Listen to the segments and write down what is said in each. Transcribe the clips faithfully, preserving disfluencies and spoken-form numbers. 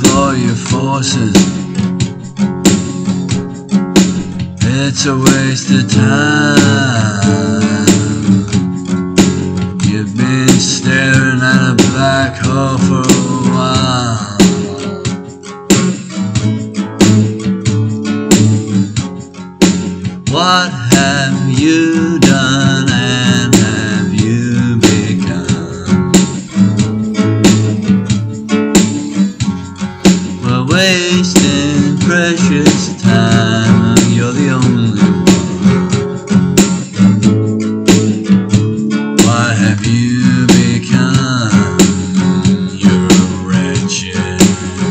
redeploy your forces. It's a waste of time. You've been staring at a black hole for a while. What have you done and have you become? We're wasting precious time. You're the only one. What have you become? You're a wretched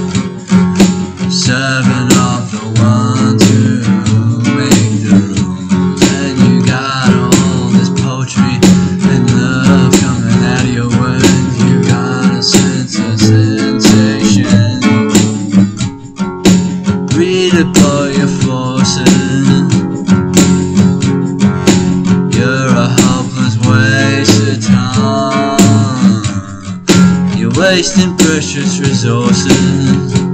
servant of the ones who make the rules. And you got all this poetry and love coming out of your words. You got a sense of sensation. Redeploy your forces. You're a hopeless waste of time. You're wasting precious resources.